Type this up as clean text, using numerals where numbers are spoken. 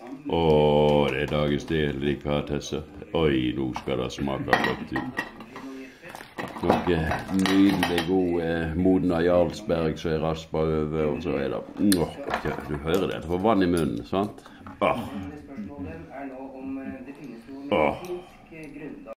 Åh, det dagens delikatesse. Oi, nå skal det smake godt ut. Noe nydelig god modna Jarlsberg som raspa over, og så det... du hører det, det får vann i munnen, sant?